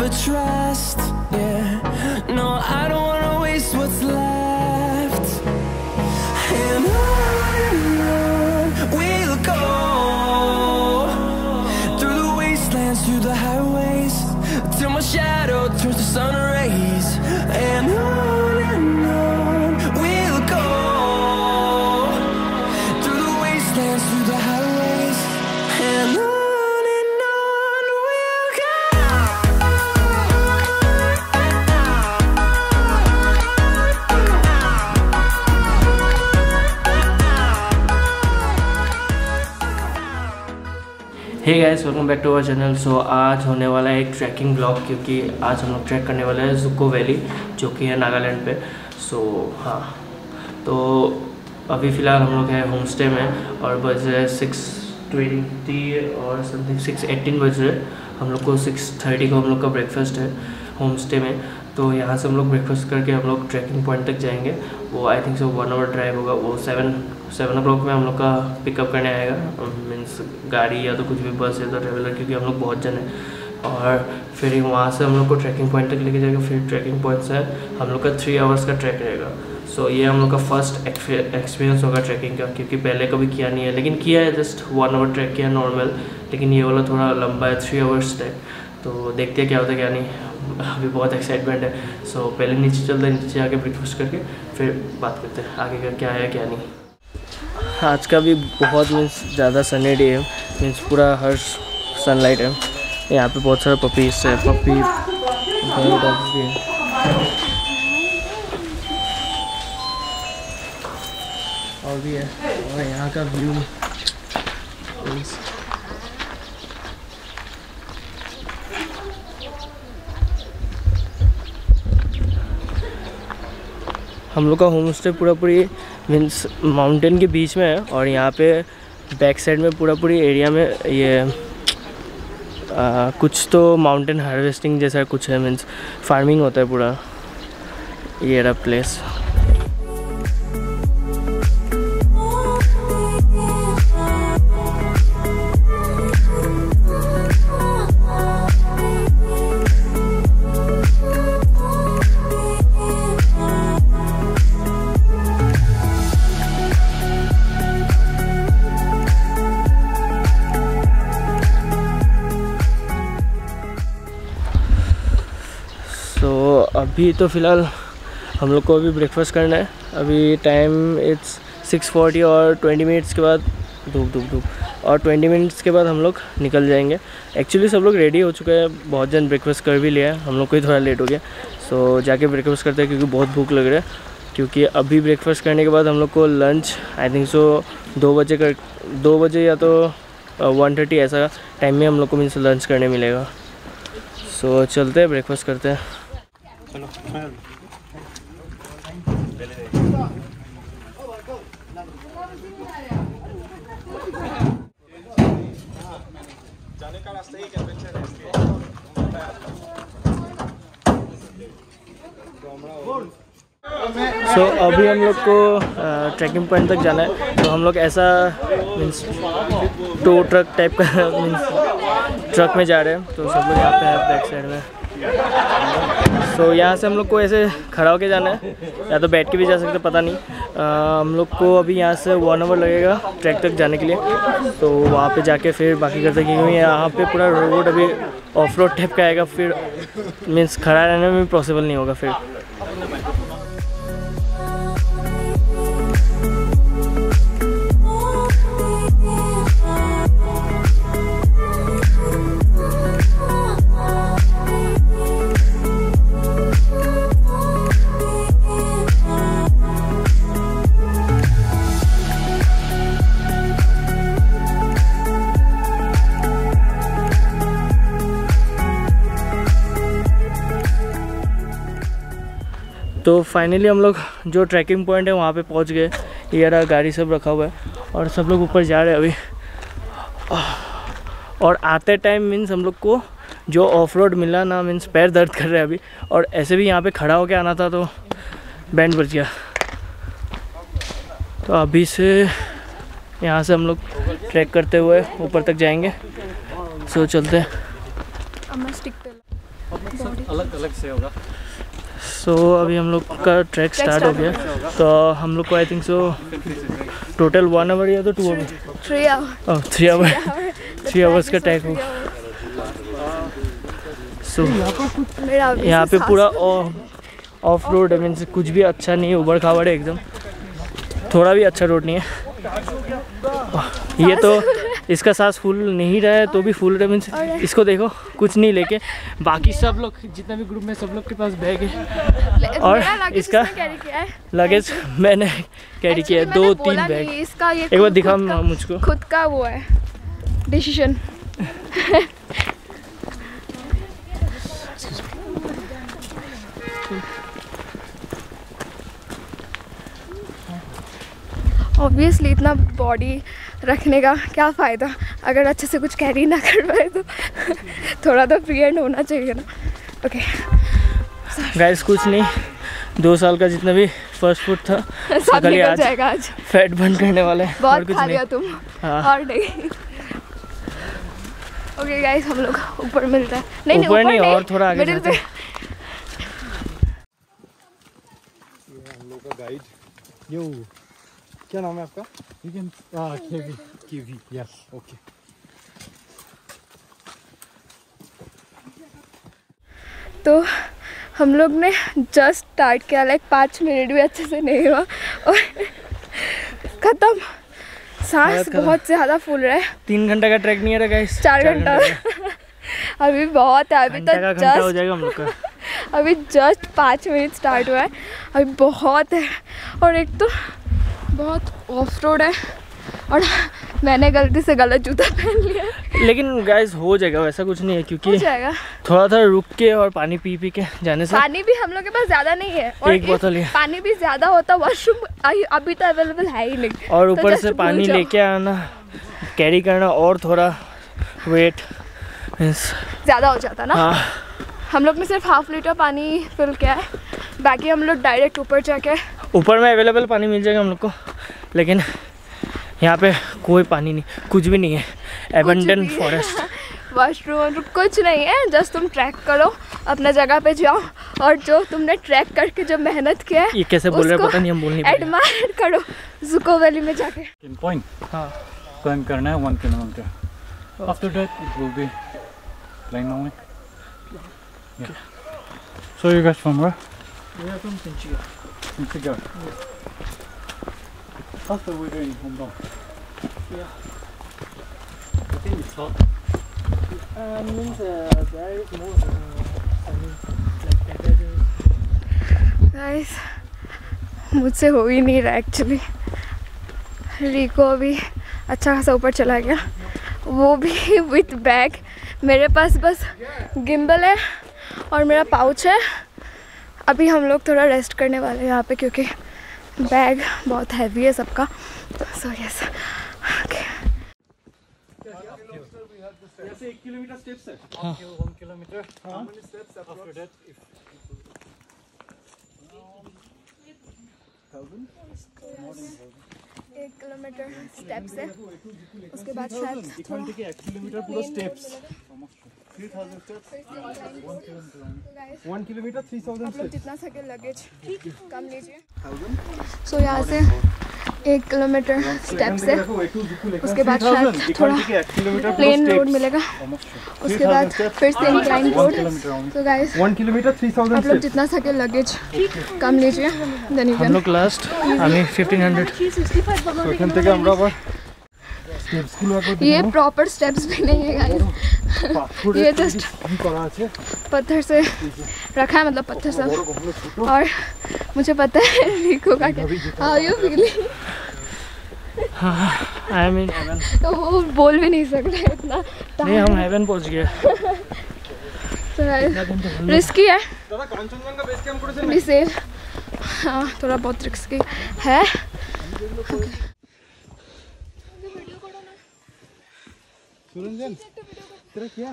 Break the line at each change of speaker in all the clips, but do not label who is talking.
never trust. Yeah, no, I don't wanna waste what's left. And on we'll go, through the wastelands, through the highways, till my shadow turns to sun rays. And on we'll go, through the wastelands, through the highways, and on we'll go.
Hey guys, welcome back to our channel. So आज होने वाला है एक trekking blog, क्योंकि आज हम लोग track करने वाले हैं जुको वैली, जो कि है नागालैंड पे। सो हाँ, तो अभी फ़िलहाल हम लोग हैं होम स्टे में और बज रहे 6:20 और समथिंग 6:18 बज रहे। हम लोग को 6:30 को हम लोग का ब्रेकफास्ट है होम स्टे में। तो यहाँ से हम लोग ब्रेकफास्ट करके हम लोग ट्रैकिंग पॉइंट तक जाएंगे। वो I think so 1 hour drive होगा। वो 7 o'clock में हम लोग का पिकअप करने आएगा, मीन्स गाड़ी या तो कुछ भी बस या तो ट्रेवलर, क्योंकि हम लोग बहुत जन हैं। और फिर वहाँ से हम लोग को ट्रैकिंग पॉइंट तक लेके जाएगा। फिर ट्रैकिंग पॉइंट से हम लोग का 3 hours का ट्रैक रहेगा। सो ये हम लोग का फर्स्ट एक्सपीरियंस होगा ट्रैकिंग का, क्योंकि पहले कभी किया नहीं है, लेकिन किया है जस्ट 1 hour ट्रैक किया नॉर्मल। लेकिन ये वाला थोड़ा लंबा है, 3 hours ट्रैक। तो देखते हैं क्या होता है क्या नहीं। अभी बहुत एक्साइटमेंट है। सो पहले नीचे चलते हैं, नीचे आके ब्रेकफास्ट करके फिर बात करते हैं आगे का क्या है क्या नहीं। आज का भी बहुत मीन्स ज़्यादा सनी डे है, मीन्स पूरा हर सनलाइट है। यहाँ पे बहुत सारे पपीज है, पपी डॉग्स भी है। और भी है, और यहाँ का व्यू हम लोग का होम स्टे पूरी मीन्स माउंटेन के बीच में है। और यहाँ पे बैक साइड में पूरी एरिया में ये कुछ तो माउंटेन हार्वेस्टिंग जैसा कुछ है, मीन्स फार्मिंग होता है पूरा ये रहा प्लेस। तो अभी तो फ़िलहाल हम लोग को अभी ब्रेकफास्ट करना है। अभी टाइम इट्स 6:40 और 20 मिनट्स के बाद धूप और 20 मिनट्स के बाद हम लोग निकल जाएंगे। एक्चुअली सब लोग रेडी हो चुके हैं, बहुत जन ब्रेकफास्ट कर भी लिया है, हम लोग को ही थोड़ा लेट हो गया। सो जाके ब्रेकफास्ट करते हैं, क्योंकि बहुत भूख लग रहा है। क्योंकि अभी ब्रेकफास्ट करने के बाद हम लोग को लंच आई थिंक सो 2 बजे या तो 1:30 ऐसा टाइम में हम लोग को मीन्स लंच करने मिलेगा। सो चलते हैं, ब्रेकफास्ट करते हैं। चलो जाने का रास्ता ही एडवेंचर है इसके। सो अभी हम लोग को ट्रैकिंग पॉइंट तक जाना है। तो हम लोग ऐसा मीन्स टो ट्रक टाइप का मीन्स ट्रक में जा रहे हैं। तो सब लोग यहाँ पे है बैक साइड में। सो यहाँ से हम लोग को ऐसे खड़ा होके जाना है, या तो बैठ के भी जा सकते, पता नहीं। हम लोग को अभी यहाँ से 1 hour लगेगा ट्रैक तक जाने के लिए। तो वहाँ पे जाके फिर बाकी करते हैं, क्योंकि यहाँ पे पूरा रोड अभी ऑफ रोड टाइप का आएगा। फिर मीन्स खड़ा रहने में पॉसिबल नहीं होगा फिर। तो फाइनली हम लोग जो ट्रैकिंग पॉइंट है वहाँ पे पहुँच गए। ये रहा, गाड़ी सब रखा हुआ है और सब लोग ऊपर जा रहे हैं अभी। और आते टाइम मीन्स हम लोग को जो ऑफ रोड मिला ना, मीन्स पैर दर्द कर रहे हैं अभी। और ऐसे भी यहाँ पे खड़ा होके आना था तो बैंड बच गया। तो अभी से यहाँ से हम लोग ट्रैक करते हुए ऊपर तक जाएंगे। सो चलते हैं।
अलग अलग से होगा।
सो अभी हम लोग का ट्रैक स्टार्ट हो गया। तो हम लोग को I think so total 1 hour या तो 2 आवर
3 आवर
3 आवर्स का ट्रैक होगा। सो यहाँ पे पूरा ऑफ रोड है, मीन्स कुछ भी अच्छा नहीं है, उबड़ खाबड़ है एकदम, थोड़ा भी अच्छा रोड नहीं है। ये तो इसका सांस फूल नहीं रहा है तो भी फूल रहा है, मीन्स इसको देखो कुछ नहीं लेके, बाकी सब लोग जितना भी ग्रुप में सब लोग के पास बैग है। और इसका लगेज मैंने कैरी किया है 2-3 बैग। एक बार दिखा मुझको,
खुद का वो है डिसीजन। ऑब्वियसली इतना बॉडी रखने का क्या फ़ायदा अगर अच्छे से कुछ कैरी ना कर पाए तो थोड़ा तो फ्री हैंड होना चाहिए ना। ओके
गाइस, कुछ नहीं, 2 साल का जितना भी फर्स्ट फूड था
सब निकल जाएगा आज।
फैट बर्न करने वाले हैं।
बहुत खा लिया तुम।
हाँ।
और नहीं। ओके गाइस, हम लोग ऊपर मिलता है। नहीं
ऊपर नहीं, और थोड़ा आगे
मिडिल पे।
ये हम लोग का गाइड। यो, क्या नाम है आपका? केवी। Yes, okay.
तो हम लोग ने जस्ट स्टार्ट किया, लाइक 5 मिनट भी अच्छे से नहीं हुआ और खत्म। सांस बहुत ज़्यादा फूल रहा है।
3 घंटे का ट्रैक नहीं है गाइस,
4 घंटा अभी बहुत है। अभी तो
घंटा हो जाएगा हम लोग का।
अभी जस्ट 5 मिनट स्टार्ट हुआ है, अभी बहुत है। और एक तो बहुत ऑफ रोड है और मैंने गलती से गलत जूता पहन लिया।
लेकिन गाइस हो जाएगा, वैसा कुछ नहीं है, क्योंकि थोड़ा थोड़ा रुक के और पानी पी पी के जाने से।
पानी भी हम लोग के पास ज़्यादा नहीं है और
एक बोतल है।
पानी भी ज़्यादा होता, वॉशरूम अभी तो अवेलेबल है ही नहीं।
और ऊपर से पानी लेके आना, कैरी करना और थोड़ा वेट
ज़्यादा हो जाता ना।
हाँ।
हम लोग ने सिर्फ 1/2 लीटर पानी फिल किया है, बाकी हम लोग डायरेक्ट ऊपर जाके।
ऊपर में अवेलेबल पानी मिल जाएगा हम लोग को, लेकिन यहाँ पे कोई पानी नहीं, कुछ भी नहीं है, एबंडन फॉरेस्ट।
वॉशरूम कुछ नहीं है, जस्ट तुम ट्रैक करो, अपना जगह पे जाओ और जो तुमने ट्रैक करके जो मेहनत किया है,
ये कैसे बोल रहे हैं पता नहीं, हम बोल नहीं पाए।
एडमायर करो जुको वैली में जाके।
पॉइंट
हाँ,
क्लाइम करना है 1 kilometre. After that it will be plain only. So you guys from where?
We are from Sinchiga.
Sinchiga. How's the weather in Hong Kong?
Yeah.
I think it's hot.
Means there is more sunny, like temperature.
Guys, मुझसे हो ही नहीं रहा actually. रिको अभी अच्छा खासा ऊपर चला गया, वो भी विथ बैग। मेरे पास बस गिम्बल है और मेरा पाउच है। अभी हम लोग थोड़ा रेस्ट करने वाले हैं यहाँ पे, क्योंकि बैग बहुत हैवी है सबका। So yes, okay.
1 kilometre steps है। 1 kilometre. How many steps after that? If
1 kilometre steps है, उसके बाद शायद थोड़ा
1 किलोमीटर पूरा स्टेप्स। 3000 steps। 1 किलोमीटर 3000
आप लोग
steps।
जितना सके लगेज कम लीजिए। सो यहाँ से 1 किलोमीटर स्टेप्स है, उसके बाद शायद थोड़ा प्लेन रोड मिलेगा, उसके बाद फिर से इंक्लाइन रोड। तो गाइस
1 किलोमीटर 3000
आप लोग जितना सके लगेज कम लीजिए। देन यू
हम
कैन।
लोग लास्ट हमें 1500।
तो এখান থেকে আমরা আবার স্টেপস গুলো আগে
ये प्रॉपर स्टेप्स भी नहीं है गाइस, ये जस्ट
করা আছে।
पत्थर से रखा है, मतलब पत्थर से। और मुझे पता है रिको का क्या, how you feeling?
I mean heaven.
तो वो बोल भी नहीं सकते इतना।
नहीं, हम हेवन पहुंच गए।
तो रिस्की है,
দাদা কাঞ্চনজঙ্ঘা বেস ক্যাম্প করেছেন?
Be safe. हाँ, थोड़ा बहुत रिस्की है।
सुरंजन तेरा क्या?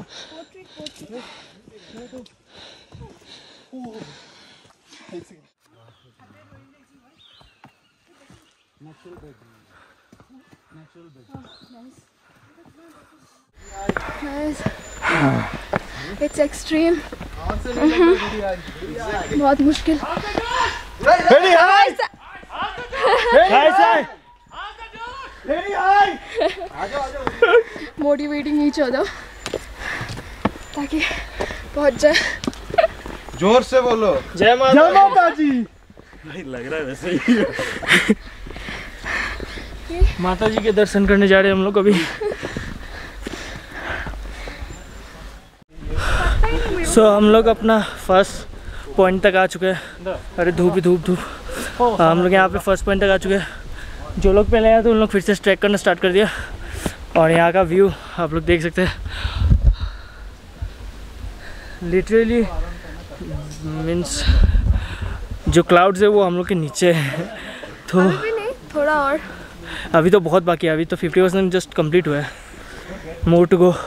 Nice. It's extreme बहुत मुश्किल। मोटिवेटिंग ईच अदर ताकि पहुंच जाए।
जोर से बोलो
जय माता जी।
लग रहा है वैसे ही।
माता जी के दर्शन करने जा रहे हैं हम लोग अभी। हम लोग अपना फर्स्ट पॉइंट तक आ चुके हैं। अरे धूप ही धूप। हम लोग यहाँ पे फर्स्ट पॉइंट तक आ चुके हैं। जो लोग पहले आए थे उन लोग फिर से ट्रैक करना स्टार्ट कर दिया। और यहाँ का व्यू आप लोग देख सकते हैं। लिटरली मीन्स जो क्लाउड्स है वो हम लोग के नीचे है। तो
अभी भी नहीं, थोड़ा और।
अभी तो बहुत बाकी है। अभी तो 50% जस्ट कंप्लीट हुआ है। More to go.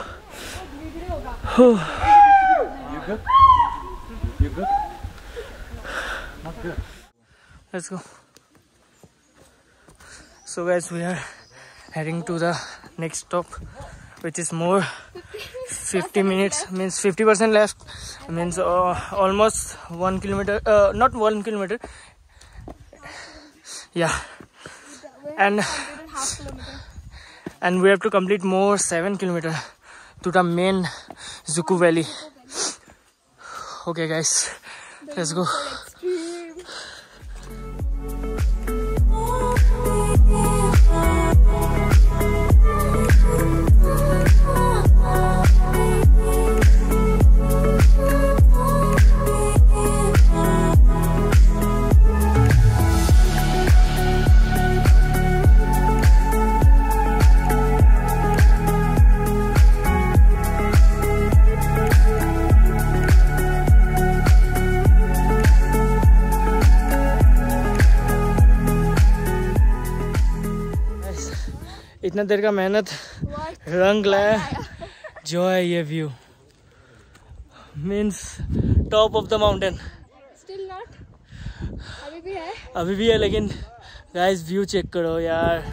Let's go. So guys, we are heading to the next stop, which is more 50 minutes, means 50% left, means almost 1 kilometer, not 1 kilometer, yeah, and we have to complete more 7 kilometer to the main Zuku Valley. Okay guys, let's go. इतना देर का मेहनत रंग लाया। जो है ये view, means top of the mountain.
Still not,
अभी भी है लेकिन गाइस व्यू चेक करो यार।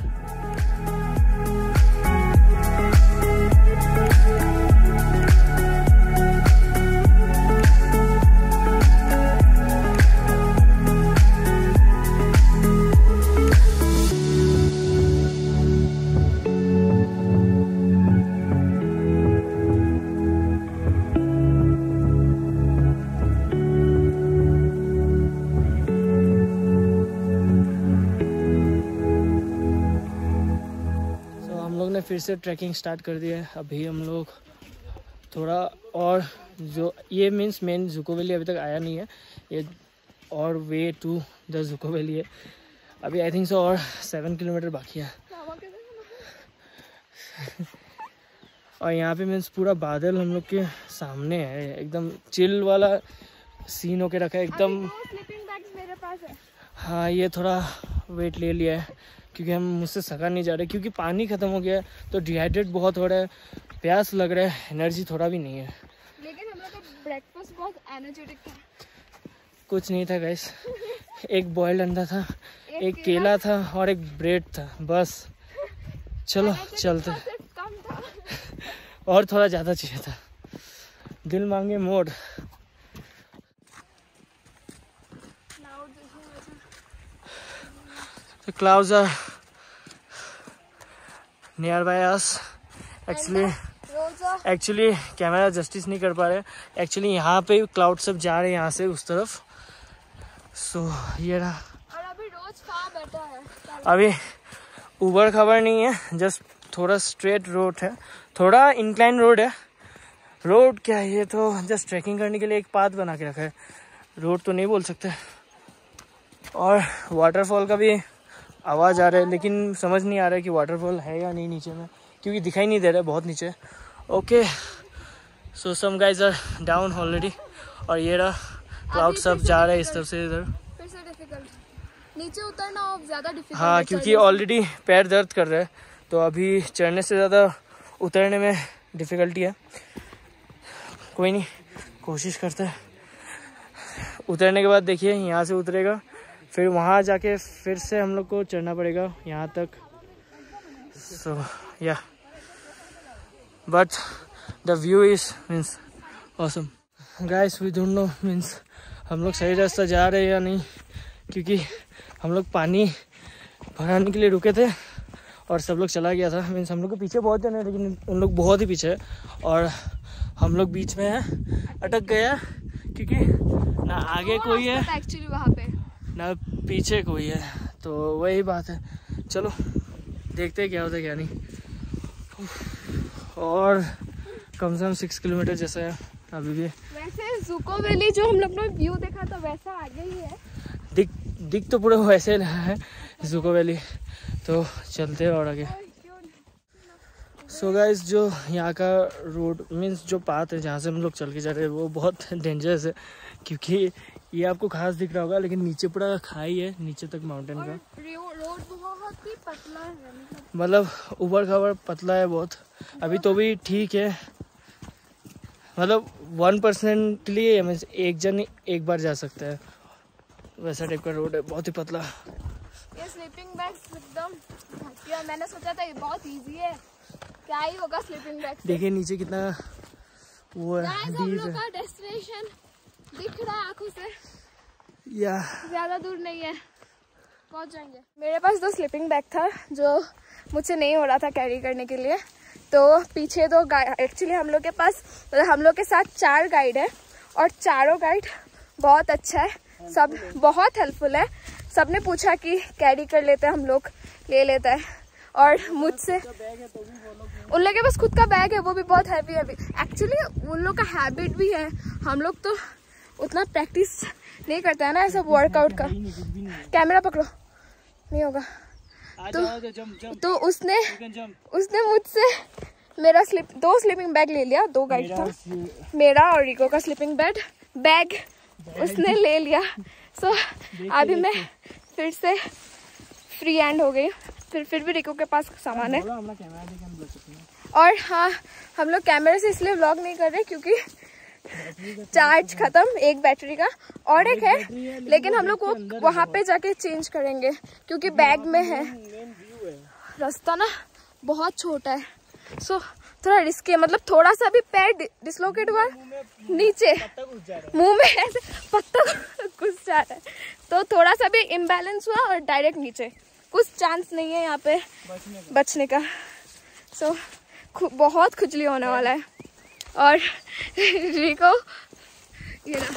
फिर से ट्रैकिंग स्टार्ट कर दिया है। अभी हम लोग थोड़ा और, जो ये मीन्स मेन जुको वैली अभी तक आया नहीं है, ये और way to the Dzukou valley है। अभी आई थिंक सो और 7 किलोमीटर बाकी है। और यहाँ पे मीन्स पूरा बादल हम लोग के सामने है, एकदम चिल वाला सीन होके रखा है एकदम।
मेरे पास है।
हाँ, ये थोड़ा वेट ले लिया है क्योंकि हम मुझसे सका नहीं जा रहे, क्योंकि पानी ख़त्म हो गया है तो डिहाइड्रेट बहुत हो रहा है, प्यास लग रहा है, एनर्जी थोड़ा भी नहीं है।
लेकिन हम लोग का ब्रेकफास्ट बहुत एनर्जेटिक था।
कुछ नहीं था गाइस, एक बॉइल्ड अंडा था, एक केला था और एक ब्रेड था, बस। चलो चलते।
कम था।
और थोड़ा ज़्यादा चाहिए था, दिल मांगे मोड़। The clouds are nearby us. Actually camera justice नहीं कर पा रहे। एक्चुअली यहाँ पे क्लाउड सब जा रहे हैं यहाँ से उस तरफ। सो ये रहा।
और अभी रोज कहाँ बैठा है?
अभी ऊबर खबर नहीं है, जस्ट थोड़ा स्ट्रेट रोड है, थोड़ा इंक्लाइन रोड है। रोड क्या है, ये तो जस्ट ट्रैकिंग करने के लिए एक पाथ बना के रखा है, रोड तो नहीं बोल सकते। और वाटरफॉल का भी आवाज़ आ रहा है, लेकिन समझ नहीं आ रहा है कि वाटरफॉल है या नहीं नीचे में, क्योंकि दिखाई नहीं दे रहा है बहुत नीचे। Okay, so some guys are down already. और ये रहा क्लाउड सब जा रहे हैं इस तरफ से इधर।
फिर से डिफिकल्ट नीचे उतरना और ज़्यादा डिफिकल्ट।
हाँ, क्योंकि ऑलरेडी पैर दर्द कर रहे हैं, तो अभी चढ़ने से ज़्यादा उतरने में डिफ़िकल्टी है। कोई नहीं, कोशिश करते हैं। उतरने के बाद देखिए यहाँ से उतरेगा, फिर वहाँ जाके फिर से हम लोग को चढ़ना पड़ेगा यहाँ तक। So yeah, but the view is means awesome. Guys we don't know means हम लोग सही रास्ता जा रहे हैं या नहीं, क्योंकि हम लोग पानी भराने के लिए रुके थे और सब लोग चला गया था। मीन्स हम लोग के पीछे बहुत जन है, लेकिन उन लोग बहुत ही पीछे है और हम लोग बीच में है, अटक गया क्योंकि ना आगे कोई है
एक्चुअली वहाँ पे,
ना पीछे कोई है। तो वही बात है, चलो देखते हैं क्या होता है क्या नहीं। और कम से कम 6 किलोमीटर जैसा है अभी भी।
वैसे ज़ुको वैली जो हम लोग ने व्यू देखा था वैसा आगे ही है,
दिख तो पूरा वैसे रहा है ज़ुको वैली। तो चलते हैं और आगे। सो गाइस जो यहाँ का रोड मीन्स जो पाथ है जहाँ से हम लोग चल के जा रहे हैं वो बहुत डेंजरस है, क्योंकि ये आपको खास दिख रहा होगा लेकिन नीचे पूरा खाई है, नीचे तक माउंटेन का।
रोड बहुत ही पतला है,
मतलब ऊबड़ खाबड़ पतला है बहुत। अभी तो भी ठीक है, मतलब 1% के लिए मीन्स एक जन एक बार जा सकता है, वैसा टाइप का रोड है, बहुत ही पतला।
ये स्लीपिंग बैग्स एकदम घटिया, मैंने सोचा था ये बहुत इजी है, क्या ही होगा स्लीपिंग बैग से।
देखिए नीचे कितना वो है,
हम
डीप
लोग
है।
का डेस्टिनेशन दिख रहा है आंखों से,
या
ज्यादा दूर नहीं है, पहुंच जाएंगे। मेरे पास 2 स्लीपिंग बैग था जो मुझसे नहीं हो रहा था कैरी करने के लिए, तो पीछे 2 गाइड, एक्चुअली हम लोग के पास मतलब हम लोग के साथ 4 गाइड है और चारों गाइड बहुत अच्छा है, सब बहुत हेल्पफुल है। सबने पूछा कि कैरी कर लेते हैं हम लोग, ले लेता है। और मुझसे उन लोग के पास खुद का बैग है, वो भी बहुत हैवी हैवी। एक्चुअली उन लोग का हैबिट भी है, हम लोग तो उतना प्रैक्टिस नहीं करते हैं ना ऐसा वर्कआउट का। कैमरा पकड़ो, नहीं होगा। तो उसने मुझसे मेरा 2 स्लीपिंग बैग ले लिया, 2 गाइड था, मेरा और रिको का स्लीपिंग बैग उसने ले लिया। सो अभी मैं फिर से फ्री हैंड हो गई, फिर भी रिको के पास सामान है। और हाँ, हम लोग कैमरे से इसलिए व्लॉग नहीं कर रहे क्योंकि चार्ज खत्म, एक बैटरी का और एक है, लेकिन हम लोग वो वहाँ पे जाके चेंज करेंगे क्योंकि बैग में है। रास्ता ना बहुत छोटा है, सो थोड़ा रिस्की है, मतलब थोड़ा सा भी पैर डिसलोकेट हुआ नीचे मुंह में ऐसे पत्ता घुस जा रहा है, तो थोड़ा सा भी इम्बैलेंस हुआ और डायरेक्ट नीचे, कुछ चांस नहीं है यहाँ पे बचने का। सो बहुत खुजली होने वाला है। और रिको ये ना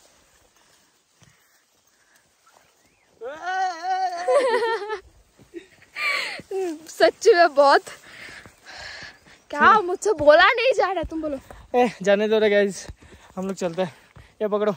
सच्ची में बहुत, क्या मुझसे बोला नहीं जा रहा, तुम बोलो।
जाने दो रे गाइस, हम लोग चलते हैं। ये पकड़ो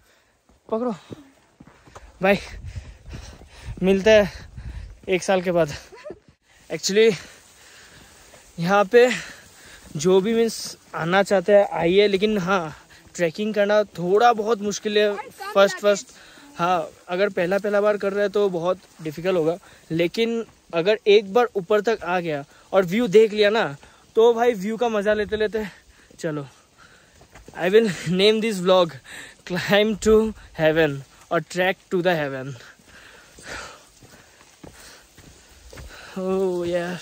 भाई, मिलते हैं 1 साल के बाद। एक्चुअली यहाँ पे जो भी मीन्स आना चाहते हैं आइए, लेकिन हाँ ट्रैकिंग करना थोड़ा बहुत मुश्किल है फर्स्ट। हाँ अगर पहला बार कर रहे हैं तो बहुत डिफिकल्ट होगा, लेकिन अगर एक बार ऊपर तक आ गया और व्यू देख लिया ना, तो भाई व्यू का मज़ा लेते लेते चलो। I will name this vlog climb to heaven और trek to the heaven. Oh यार,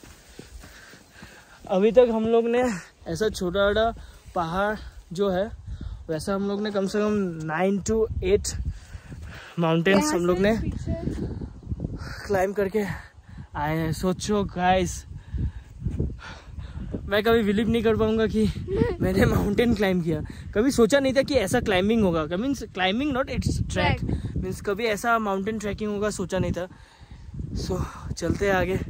अभी तक हम लोग ने ऐसा छोटा छोटा पहाड़ जो है वैसा हम लोग ने कम से कम 9 to 8 माउंटेन्स हम लोग ने क्लाइम करके आए हैं। सोचो गाइस, मैं कभी बिलीव नहीं कर पाऊंगा कि मैंने माउंटेन क्लाइम किया। कभी सोचा नहीं था कि ऐसा क्लाइंबिंग होगा, means climbing not it's trek, means कभी ऐसा माउंटेन ट्रैकिंग होगा सोचा नहीं था। सो चलते हैं आगे।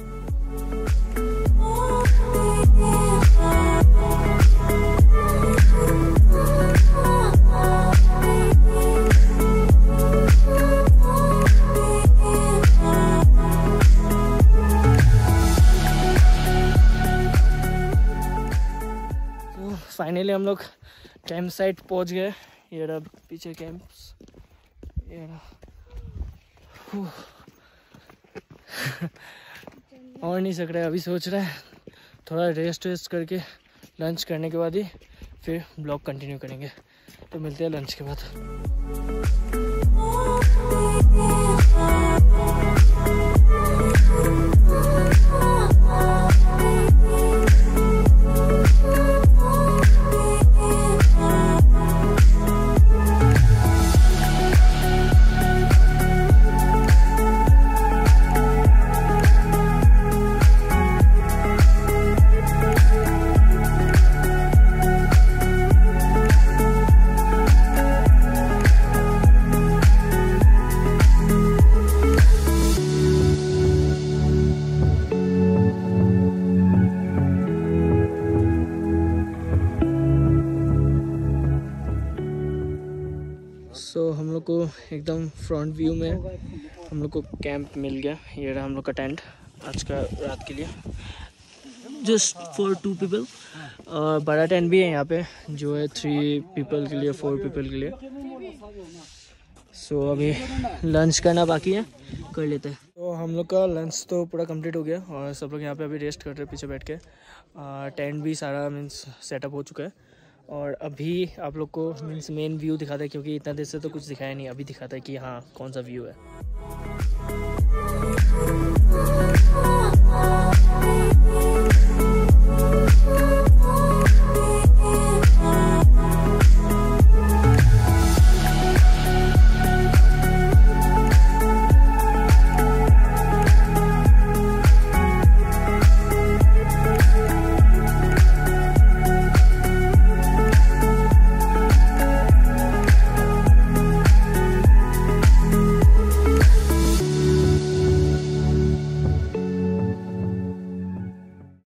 फाइनली हम लोग कैंप साइट पहुंच गए। ये रहा पीछे कैंप्स, ये रहा। और नहीं सक रहा है, अभी सोच रहा है थोड़ा रेस्ट करके लंच करने के बाद ही फिर ब्लॉग कंटिन्यू करेंगे। तो मिलते हैं लंच के बाद। सो हम लोग को एकदम फ्रंट व्यू में हम लोग को कैंप मिल गया। ये रहा हम लोग का टेंट आज का रात के लिए, जस्ट फॉर 2 पीपल। और बड़ा टेंट भी है यहाँ पे जो है 3 पीपल के लिए, 4 पीपल के लिए। सो अभी लंच करना बाकी है, कर लेते हैं। तो हम लोग का लंच तो पूरा कंप्लीट हो गया और सब लोग यहाँ पे अभी रेस्ट कर रहे हैं पीछे बैठ के। टेंट भी सारा मीन्स सेटअप हो चुका है और अभी आप लोग को मीन्स मेन व्यू दिखाता है, क्योंकि इतना देर से तो कुछ दिखाया नहीं, अभी दिखाता है कि हाँ कौन सा व्यू है।